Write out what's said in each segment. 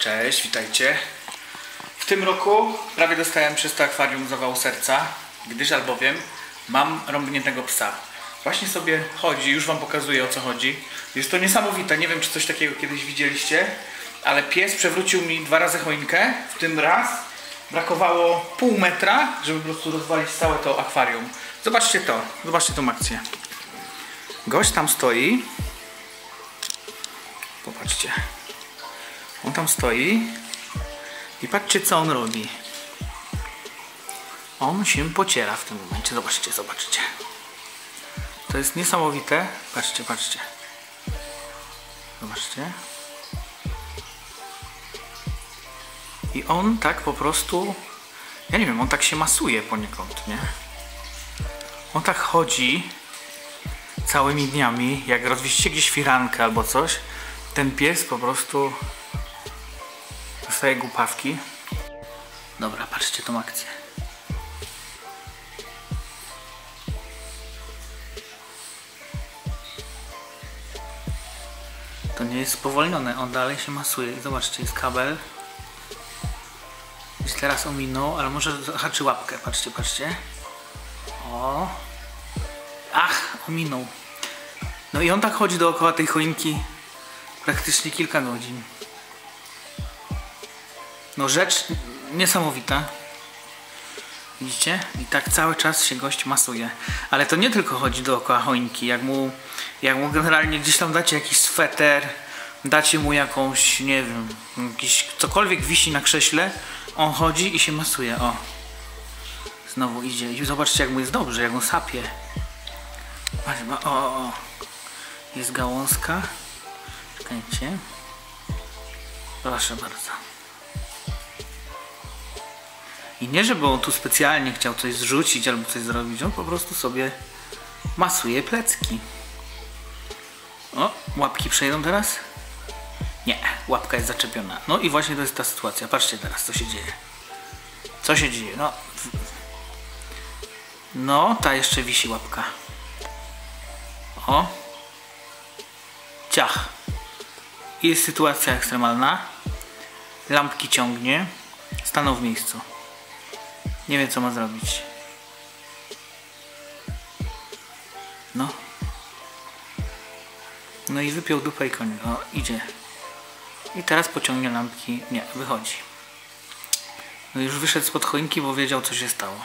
Cześć, witajcie. W tym roku prawie dostałem przez to akwarium zawału serca, gdyż albowiem mam rąbniętego psa. Właśnie sobie chodzi, już wam pokazuję, o co chodzi. Jest to niesamowite, nie wiem, czy coś takiego kiedyś widzieliście, ale pies przewrócił mi 2 razy choinkę, w tym raz brakowało pół metra, żeby po prostu rozwalić całe to akwarium. Zobaczcie tą akcję. Gość tam stoi. Popatrzcie. On tam stoi i patrzcie, co on robi. On się pociera w tym momencie. Zobaczcie. To jest niesamowite. Patrzcie. Zobaczcie. I on tak po prostu, ja nie wiem, on tak się masuje poniekąd, nie? On tak chodzi całymi dniami, jak rozwieźcie gdzieś firankę albo coś, ten pies po prostu dostaje głupawki. Dobra, patrzcie tą akcję. To nie jest spowolnione, on dalej się masuje. Zobaczcie, jest kabel. Gdzieś teraz ominął, ale może zahaczy łapkę. Patrzcie. O! Ach, ominął. No i on tak chodzi dookoła tej choinki praktycznie kilka godzin. No rzecz niesamowita. Widzicie? I tak cały czas się gość masuje. Ale to nie tylko chodzi dookoła choinki. Jak mu generalnie gdzieś tam dacie jakiś sweter, dacie mu jakąś, nie wiem, jakiś cokolwiek wisi na krześle, on chodzi i się masuje. O! Znowu idzie. I zobaczcie, jak mu jest dobrze, jak on sapie. O. Jest gałązka. Czekajcie. Proszę bardzo. I nie, żeby on tu specjalnie chciał coś zrzucić albo coś zrobić, on po prostu sobie masuje plecki. O, łapki przejdą teraz? Nie, łapka jest zaczepiona. No i właśnie to jest ta sytuacja. Patrzcie teraz, co się dzieje. Co się dzieje? No, ta jeszcze wisi łapka. O. Ciach. Jest sytuacja ekstremalna. Lampki ciągnie. Stanął w miejscu. Nie wiem, co ma zrobić. No i wypiął dupę i koniec. O, idzie. I teraz pociągnie lampki. Nie, wychodzi. No już wyszedł spod choinki, bo wiedział, co się stało.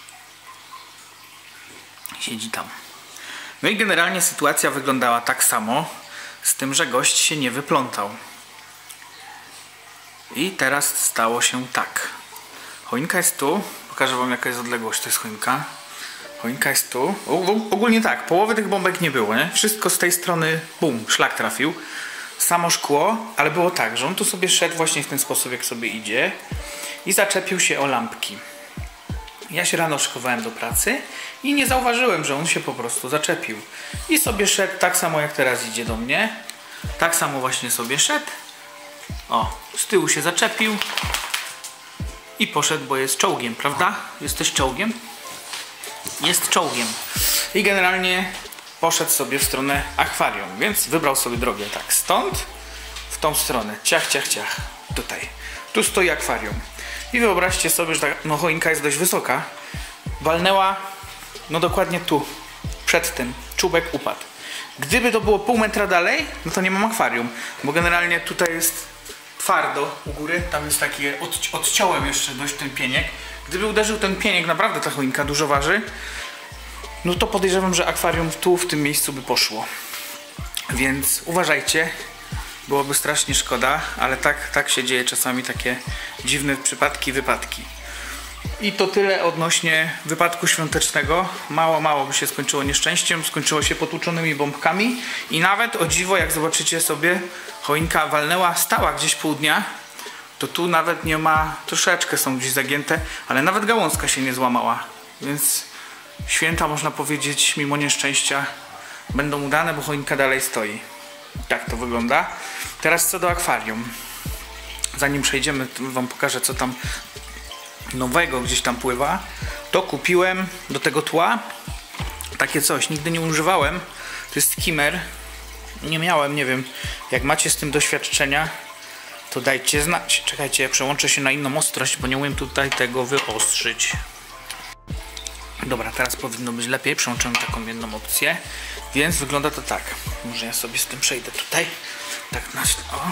Siedzi tam. No i generalnie sytuacja wyglądała tak samo, z tym, że gość się nie wyplątał. I teraz stało się tak. Choinka jest tu. Pokażę wam, jaka jest odległość. To jest choinka. Choinka jest tu. Ogólnie tak, połowy tych bombek nie było, nie? Wszystko z tej strony, bum, szlak trafił. Samo szkło, ale było tak, że on tu sobie szedł właśnie w ten sposób, jak sobie idzie i zaczepił się o lampki. Ja się rano szykowałem do pracy i nie zauważyłem, że on się po prostu zaczepił. I sobie szedł tak samo, jak teraz idzie do mnie. Tak samo właśnie sobie szedł. O, z tyłu się zaczepił i poszedł, bo jest czołgiem, prawda? Jesteś czołgiem? Jest czołgiem. I generalnie poszedł sobie w stronę akwarium, więc wybrał sobie drogę tak stąd w tą stronę. Ciach. Tutaj. Tu stoi akwarium. I wyobraźcie sobie, że ta choinka jest dość wysoka. Walnęła dokładnie tu. Przed tym. Czubek upadł. Gdyby to było pół metra dalej, no to nie mam akwarium. Bo generalnie tutaj jest twardo u góry. Tam jest takie, odciąłem jeszcze dość ten pieniek. Gdyby uderzył ten pieniek, naprawdę ta choinka dużo waży, no to podejrzewam, że akwarium tu, w tym miejscu by poszło. Więc uważajcie. Byłoby strasznie szkoda, ale tak się dzieje czasami, takie dziwne wypadki. I to tyle odnośnie wypadku świątecznego. Mało by się skończyło nieszczęściem, skończyło się potłuczonymi bombkami i nawet, o dziwo, jak zobaczycie sobie, choinka walnęła, stała gdzieś pół dnia, to tu nawet nie ma, troszeczkę są gdzieś zagięte, ale nawet gałązka się nie złamała, więc święta, można powiedzieć, mimo nieszczęścia będą udane, bo choinka dalej stoi. Tak to wygląda. Teraz co do akwarium. Zanim przejdziemy, wam pokażę, co tam nowego gdzieś tam pływa. To kupiłem do tego tła takie coś, nigdy nie używałem. To jest skimmer. Nie miałem, nie wiem, jak macie z tym doświadczenia, to dajcie znać. Czekajcie, przełączę się na inną ostrość, bo nie umiem tutaj tego wyostrzyć. Dobra, teraz powinno być lepiej. Przełączyłem taką jedną opcję. Więc wygląda to tak. Może ja sobie z tym przejdę tutaj. Tak na... O.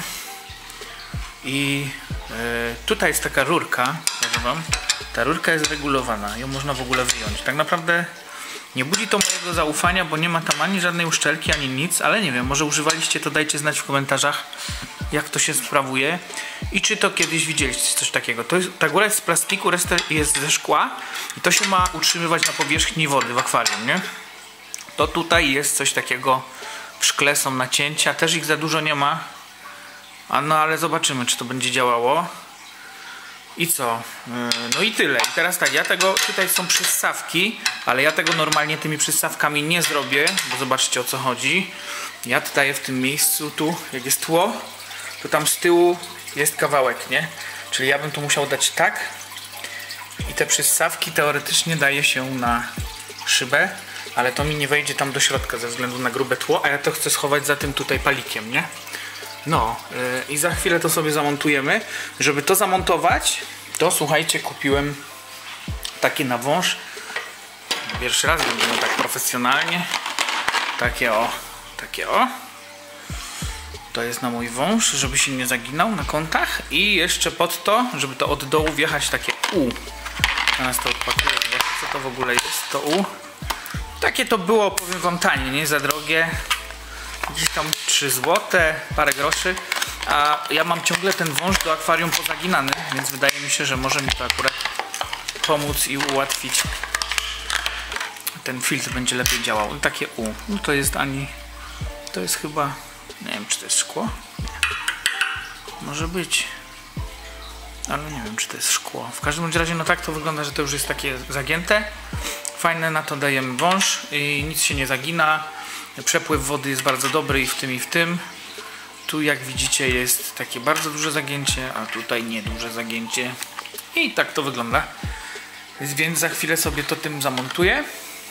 I tutaj jest taka rurka. Pokażę wam. Ta rurka jest regulowana. Ją można w ogóle wyjąć. Tak naprawdę nie budzi to mojego zaufania, bo nie ma tam ani żadnej uszczelki, ani nic. Ale nie wiem, może używaliście, to dajcie znać w komentarzach, jak to się sprawuje i czy to kiedyś widzieliście coś takiego. Ta góra jest z plastiku, reszta jest ze szkła i to się ma utrzymywać na powierzchni wody w akwarium, nie? To tutaj jest coś takiego, w szkle są nacięcia, też ich za dużo nie ma, no ale zobaczymy, czy to będzie działało. I co? No i tyle. I teraz tak, tutaj są przystawki, ale ja tego normalnie tymi przystawkami nie zrobię, bo zobaczcie, o co chodzi. Ja daję w tym miejscu, tu jak jest tło, to tam z tyłu jest kawałek, nie? Czyli ja bym tu musiał dać tak i te przystawki teoretycznie daje się na szybę, ale to mi nie wejdzie tam do środka ze względu na grube tło, a ja to chcę schować za tym tutaj palikiem, nie? No i za chwilę to sobie zamontujemy. Żeby to zamontować, to słuchajcie, kupiłem taki na wąż. Pierwszy raz robimy tak profesjonalnie. Takie o. To jest na mój wąż, żeby się nie zaginał na kątach. I jeszcze pod to, żeby to od dołu wjechać takie U. Teraz to odpakuję, zobaczcie, co to w ogóle jest to U. Takie to było, powiem wam, tanie, nie za drogie. Gdzieś tam 3 złote, parę groszy. A ja mam ciągle ten wąż do akwarium pozaginany, więc wydaje mi się, że może mi to akurat pomóc i ułatwić. Ten filtr będzie lepiej działał. I takie U. No to jest to jest chyba... Nie wiem, czy to jest szkło? Nie. Może być. Ale nie wiem, czy to jest szkło. W każdym razie, no tak to wygląda, że to już jest takie zagięte. Fajne, na to dajemy wąż i nic się nie zagina. Przepływ wody jest bardzo dobry i w tym, i w tym. Tu, jak widzicie, jest takie bardzo duże zagięcie, a tutaj nieduże zagięcie. I tak to wygląda. Więc za chwilę sobie to tym zamontuję.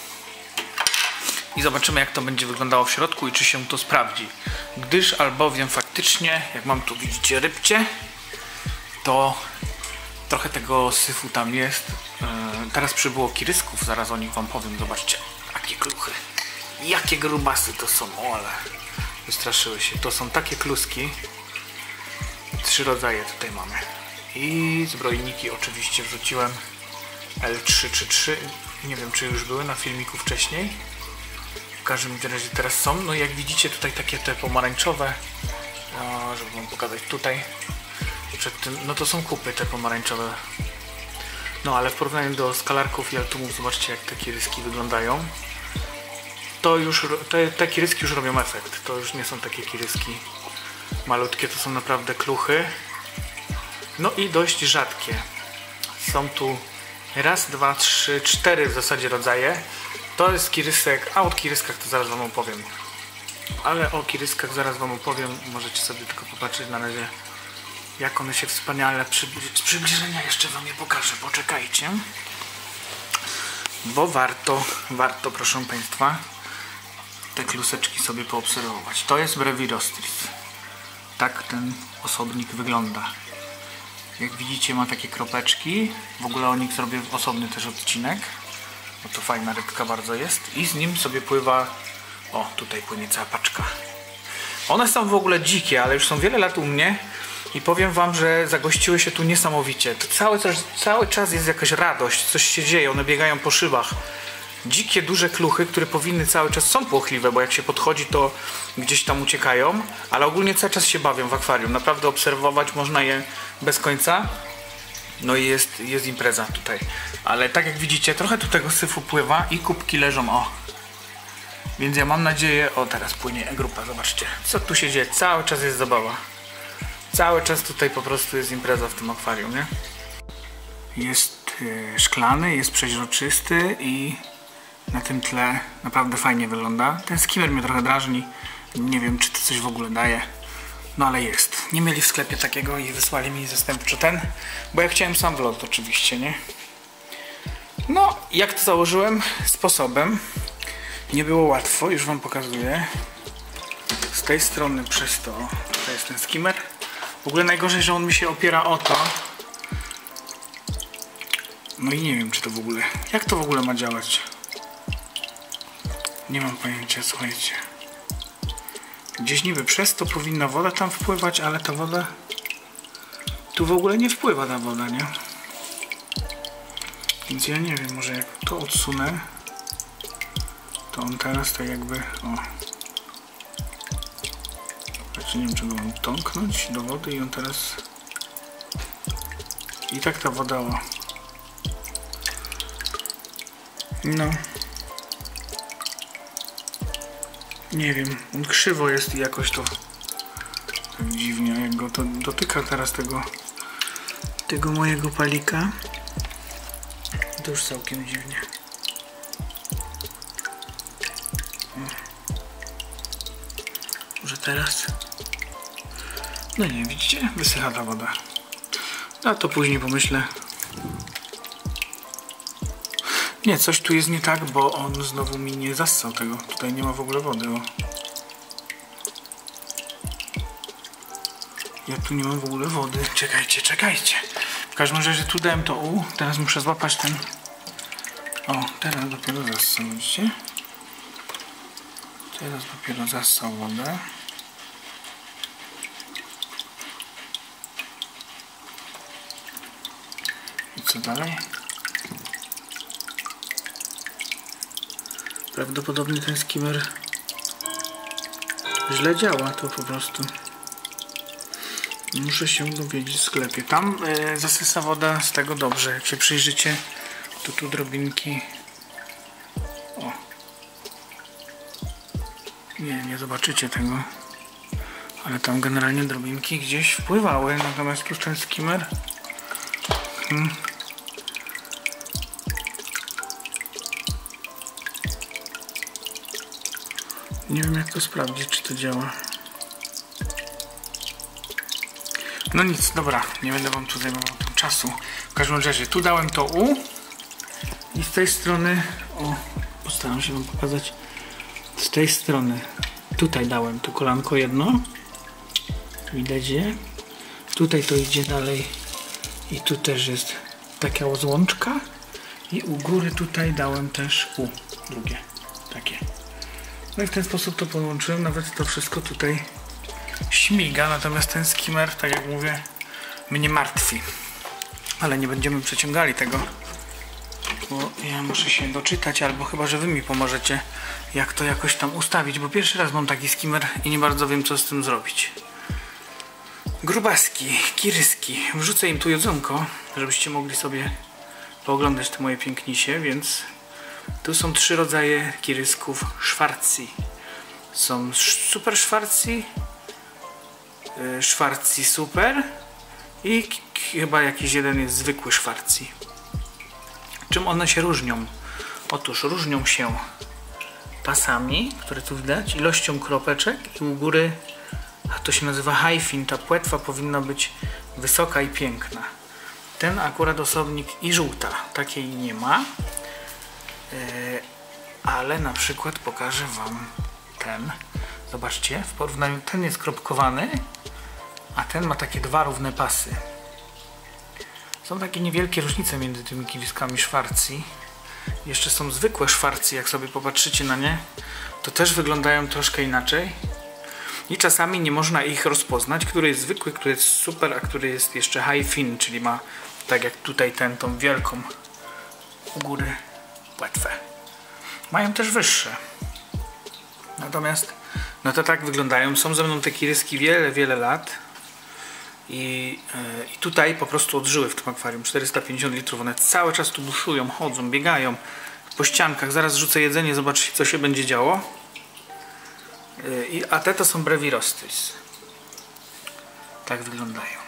I zobaczymy, jak to będzie wyglądało w środku i czy się to sprawdzi. Gdyż albowiem faktycznie, jak mam tu, widzicie, rybcie, to trochę tego syfu tam jest. Teraz przybyło kirysków, zaraz o nich wam powiem. Zobaczcie, jakie kluchy. Jakie grubasy to są, ale wystraszyły się. To są takie kluski. 3 rodzaje tutaj mamy. I zbrojniki oczywiście wrzuciłem L333. Nie wiem, czy już były na filmiku wcześniej. W każdym razie teraz są. No i jak widzicie, tutaj takie te pomarańczowe. Żeby wam pokazać tutaj. Przed tym, no to są kupy te pomarańczowe. No ale w porównaniu do skalarków i altumów, zobaczcie, jak te kiryski wyglądają. To już, te kiryski już robią efekt. To już nie są takie kiryski malutkie, to są naprawdę kluchy. No i dość rzadkie. Są tu raz, 2, 3, 4 w zasadzie rodzaje. To jest kirysek, a o kiryskach to zaraz wam opowiem. Ale o kiryskach zaraz wam opowiem. Możecie sobie tylko popatrzeć na razie, jak one się wspaniale z przybliżenia jeszcze wam je pokażę. Poczekajcie. Bo warto, proszę państwa, te kluseczki sobie poobserwować. To jest Brevirostris. Tak ten osobnik wygląda. Jak widzicie, ma takie kropeczki. W ogóle o nich zrobię osobny też odcinek. Bo to fajna rybka bardzo jest. I z nim sobie pływa... O, tutaj płynie cała paczka. One są w ogóle dzikie, ale już są wiele lat u mnie. I powiem wam, że zagościły się tu niesamowicie. To cały czas jest jakaś radość. Coś się dzieje. One biegają po szybach. Dzikie, duże kluchy, które powinny cały czas, są płochliwe, bo jak się podchodzi, to gdzieś tam uciekają, ale ogólnie cały czas się bawią w akwarium. Naprawdę obserwować można je bez końca. No i jest impreza tutaj. Ale tak jak widzicie, trochę tu tego syfu pływa i kubki leżą, o. Więc ja mam nadzieję... O, teraz płynie grupa, zobaczcie. Co tu się dzieje? Cały czas jest zabawa. Cały czas tutaj po prostu jest impreza w tym akwarium, nie? Jest szklany, jest przeźroczysty i na tym tle naprawdę fajnie wygląda. Ten skimmer mnie trochę drażni. Nie wiem, czy to coś w ogóle daje. No ale jest. Nie mieli w sklepie takiego i wysłali mi zastępczo ten, bo ja chciałem sam wlot oczywiście, nie? No, jak to założyłem? Sposobem. Nie było łatwo, już wam pokazuję. Z tej strony przez to, tutaj jest ten skimmer, W ogóle najgorzej, że on mi się opiera o to. No i nie wiem, czy to w ogóle... Jak to w ogóle ma działać? Nie mam pojęcia, słuchajcie. Gdzieś niby przez to powinna woda tam wpływać, ale ta woda... Tu w ogóle nie wpływa ta woda, nie? Więc ja nie wiem, może jak to odsunę, to on teraz tak jakby... O. Znaczy nie wiem, czy go mam tąknąć do wody i on teraz... I tak ta woda... O. No. Nie wiem, on krzywo jest i jakoś to tak dziwnie, jak go to dotyka teraz tego mojego palika, to już całkiem dziwnie. Może teraz? No nie, widzicie? Wysycha ta woda. A to później pomyślę. Nie, coś tu jest nie tak, bo on znowu mi nie zassał tego. Tutaj nie ma w ogóle wody. O. Ja tu nie mam w ogóle wody. Czekajcie, czekajcie. W każdym razie tu dałem to U. Teraz muszę złapać ten... O, teraz dopiero zassał, widzicie? Teraz dopiero zassał wodę. I co dalej? Prawdopodobnie ten skimmer źle działa, to po prostu. Muszę się dowiedzieć w sklepie. Tam zasysa woda z tego dobrze. Jak się przyjrzycie, to tu drobinki... O. Nie zobaczycie tego. Ale tam generalnie drobinki gdzieś wpływały. Natomiast tu ten skimmer... Nie wiem, jak to sprawdzić, czy to działa. No nic, dobra, nie będę wam tu zajmował tym czasu. W każdym razie, tu dałem to U i z tej strony, o, postaram się wam pokazać, z tej strony, tutaj dałem to kolanko jedno, widać je, tutaj to idzie dalej i tu też jest taka złączka i u góry tutaj dałem też U, drugie, takie. No i w ten sposób to połączyłem, nawet to wszystko tutaj śmiga, natomiast ten skimmer, tak jak mówię, mnie martwi. Ale nie będziemy przeciągali tego, bo ja muszę się doczytać, albo chyba, że wy mi pomożecie, jak to jakoś tam ustawić, bo pierwszy raz mam taki skimmer i nie bardzo wiem, co z tym zrobić. Grubaski, kiryski, wrzucę im tu jedzonko, żebyście mogli sobie pooglądać te moje pięknisie, więc tu są 3 rodzaje kirysków szwarci. Są super szwarci, szwarci super i chyba jakiś jeden jest zwykły szwarci. Czym one się różnią? Otóż różnią się pasami, które tu widać, ilością kropeczek i u góry, a to się nazywa high-fin, ta płetwa powinna być wysoka i piękna. Ten akurat osobnik i żółta, takiej nie ma. Ale na przykład pokażę wam ten. Zobaczcie, w porównaniu ten jest kropkowany, a ten ma takie 2 równe pasy. Są takie niewielkie różnice między tymi kiriskami szwarci. Jeszcze są zwykłe szwarci, jak sobie popatrzycie na nie, to też wyglądają troszkę inaczej. I czasami nie można ich rozpoznać, który jest zwykły, który jest super, a który jest jeszcze high-fin, czyli ma, tak jak tutaj ten, tą wielką u góry płetwę. Mają też wyższe. Natomiast no to tak wyglądają. Są ze mną te kiryski wiele lat. I tutaj po prostu odżyły w tym akwarium. 450 litrów. One cały czas tu buszują, chodzą, biegają po ściankach. Zaraz rzucę jedzenie, zobaczcie, co się będzie działo. A te to są Brevirostris. Tak wyglądają.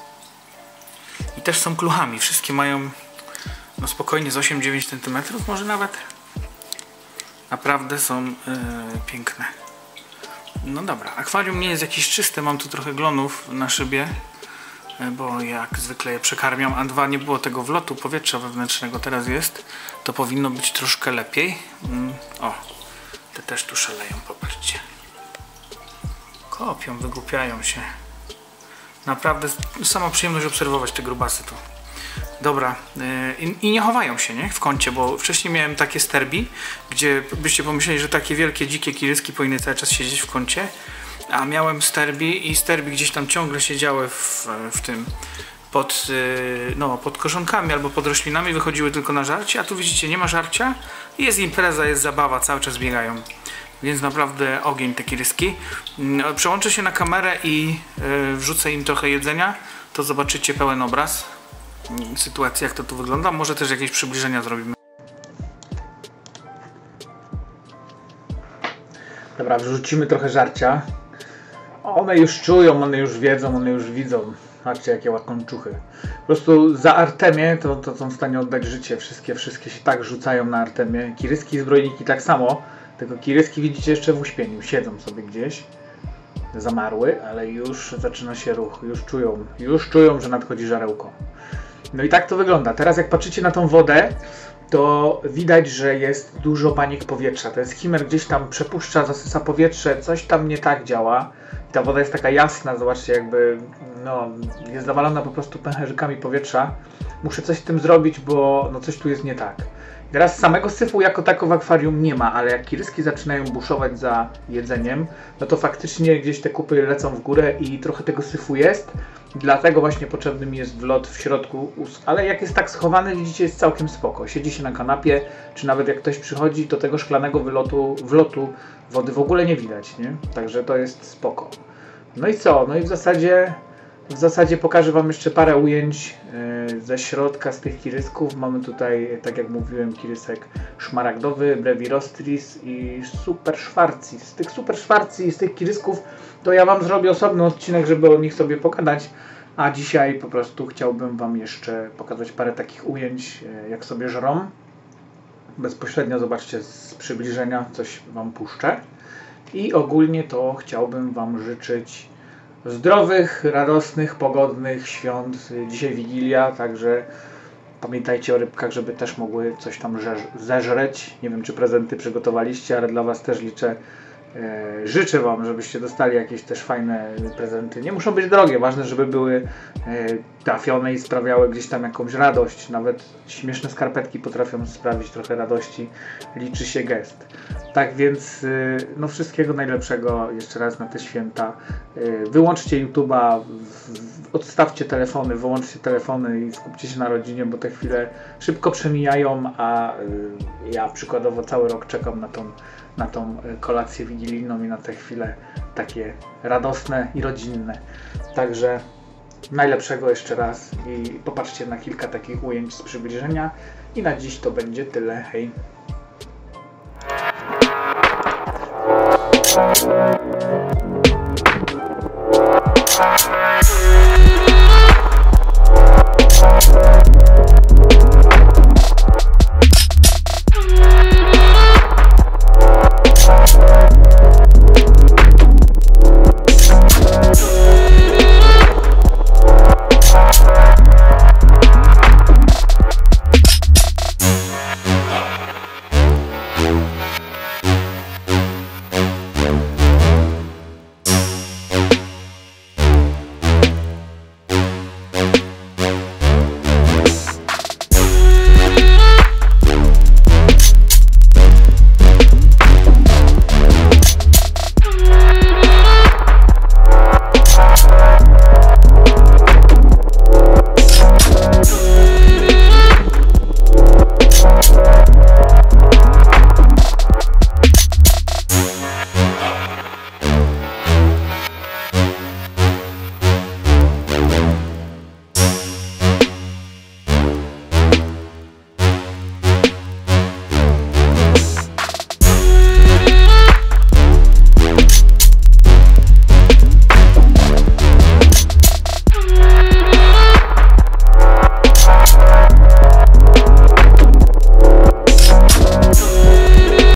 I też są kluchami. Wszystkie mają no spokojnie z 8-9 cm, może nawet. Naprawdę są piękne. No dobra, akwarium nie jest jakieś czyste, mam tu trochę glonów na szybie, bo jak zwykle je przekarmiam, a 2 nie było tego wlotu powietrza wewnętrznego, teraz jest, to powinno być troszkę lepiej. O, te też tu szaleją, popatrzcie. Kopią, wygłupiają się. Naprawdę sama przyjemność obserwować te grubasy tu. Dobra, i nie chowają się, nie? W kącie, bo wcześniej miałem takie sterbi, gdzie byście pomyśleli, że takie wielkie, dzikie kiryski powinny cały czas siedzieć w kącie, a miałem sterbi i sterbi gdzieś tam ciągle siedziały w tym, pod korzonkami albo pod roślinami, wychodziły tylko na żarcie, a tu widzicie, nie ma żarcia, jest impreza, jest zabawa, cały czas biegają. Więc naprawdę ogień te kiryski. Przełączę się na kamerę i wrzucę im trochę jedzenia, to zobaczycie pełen obraz sytuacji, jak to tu wygląda. Może też jakieś przybliżenia zrobimy. Dobra, wrzucimy trochę żarcia. One już czują, one już wiedzą, one już widzą. Patrzcie, jakie łakomczuchy. Po prostu za Artemię to są w stanie oddać życie. Wszystkie się tak rzucają na Artemię. Kiryski i zbrojniki tak samo. Tylko kiryski widzicie jeszcze w uśpieniu. Siedzą sobie gdzieś. Zamarły, ale już zaczyna się ruch. Już czują, że nadchodzi żarełko. No i tak to wygląda. Teraz jak patrzycie na tą wodę, to widać, że jest dużo baniek powietrza. To jest chimer, gdzieś tam przepuszcza, zasysa powietrze, coś tam nie tak działa. I ta woda jest taka jasna, zobaczcie, jakby jest zawalona po prostu pęcherzykami powietrza. Muszę coś z tym zrobić, bo coś tu jest nie tak. I teraz samego syfu jako tako w akwarium nie ma, ale jak kiryski zaczynają buszować za jedzeniem, no to faktycznie gdzieś te kupy lecą w górę i trochę tego syfu jest. Dlatego właśnie potrzebny mi jest wlot w środku, ale jak jest tak schowany, widzicie, jest całkiem spoko. Siedzi się na kanapie, czy nawet jak ktoś przychodzi, to tego szklanego wlotu wody w ogóle nie widać, nie? Także to jest spoko. No i co? No i w zasadzie pokażę wam jeszcze parę ujęć ze środka z tych kirysków. Mamy tutaj, tak jak mówiłem, kirysek szmaragdowy, Brevirostris i Super Schwarzi. Z tych Super Schwarzi i z tych kirysków to ja wam zrobię osobny odcinek, żeby o nich sobie pogadać. A dzisiaj po prostu chciałbym wam jeszcze pokazać parę takich ujęć, jak sobie żrą. Bezpośrednio zobaczcie z przybliżenia, coś wam puszczę. I ogólnie to chciałbym wam życzyć zdrowych, radosnych, pogodnych świąt. Dzisiaj Wigilia, także pamiętajcie o rybkach, żeby też mogły coś tam zeżreć. Nie wiem, czy prezenty przygotowaliście, ale dla was też życzę wam, żebyście dostali jakieś też fajne prezenty. Nie muszą być drogie, ważne, żeby były trafione i sprawiały gdzieś tam jakąś radość. Nawet śmieszne skarpetki potrafią sprawić trochę radości. Liczy się gest. Tak więc wszystkiego najlepszego jeszcze raz na te święta. Wyłączcie YouTube'a, odstawcie telefony, wyłączcie telefony i skupcie się na rodzinie, bo te chwile szybko przemijają, a ja przykładowo cały rok czekam na tą kolację wigilijną i na te chwile takie radosne i rodzinne. Także najlepszego jeszcze raz i popatrzcie na kilka takich ujęć z przybliżenia i na dziś to będzie tyle. Hej!